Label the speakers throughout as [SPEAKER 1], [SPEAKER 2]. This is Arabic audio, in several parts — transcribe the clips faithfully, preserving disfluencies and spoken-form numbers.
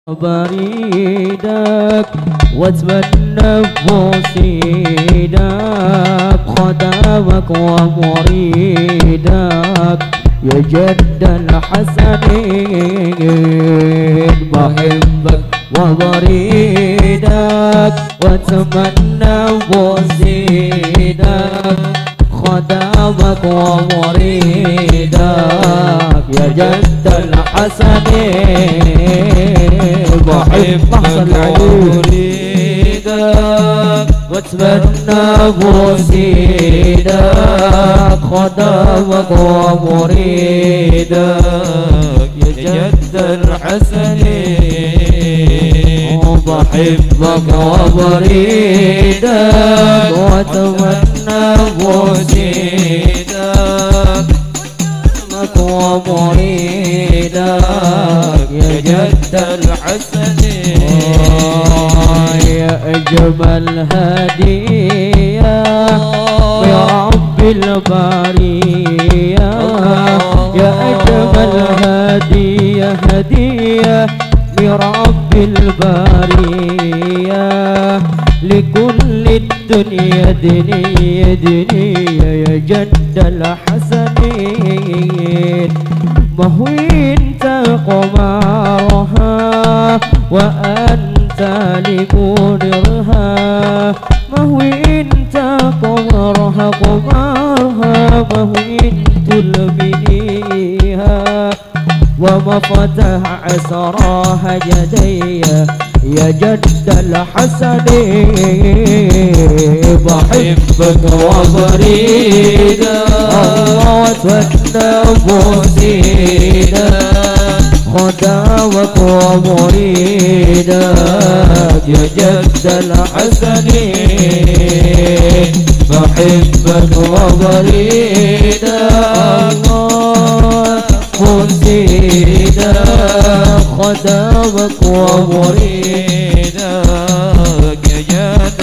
[SPEAKER 1] بريدك واتمنى بوصيدك خدامك ومريدك يا جد الحسنين بحبك وبريدك واتمنى بوصيدك خدامك ومريدك يا جد الحسنين بحبك وبريدك واتمنى بوصيدك خدامك ومريدك يا جد الحسنين بحبك وبريدك واتمنى بوصيدك ومريدك يا جد الحسنين يا أجمل هدية يا رب البرية يا أجمل هدية هدية لرب البرية لكل الدنيا دنيا دنيا يا جد الحسنين ما هو انت قمرها وانت لمنيرها ما هو انت قمرها قمرها ما هو انت لبنيها وما فتح عسراها جديا يا جد الحسنين بحبك وبريدك الله واتمنى بوصيدك خدامك ومريدك يا جد الحسنين بحبك وبريدك الله بوصيدك خدامك ومريدك يا جد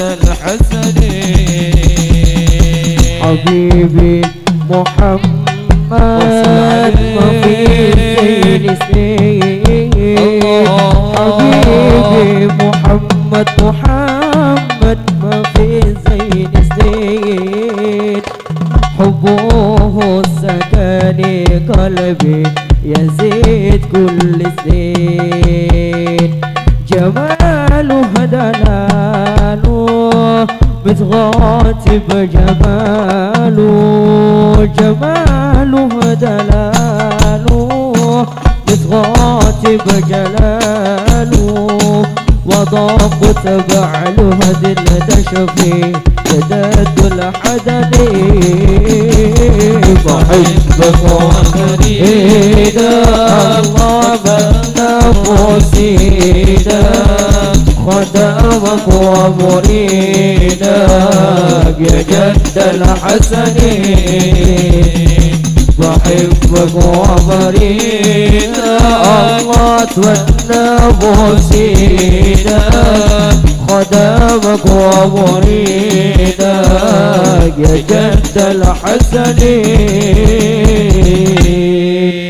[SPEAKER 1] الحسنين حبيبي محمد ما في زين سنين حبيبي محمد محمد ما في زين سنين حبه سكن قلبي يزيد كل سنين جماله دلاله بتغطي بجماله جماله دلاله بتغطي بجلاله وضاق تبعله هدل دشفي جدد الحدنين بحبك وبريدك الله بنا بوصيدك خدامك ومريدك يا جد الحسنين بحبك وبريدك الله اتمنى بوصيدك خدامك ومريدك يا جد الحسنين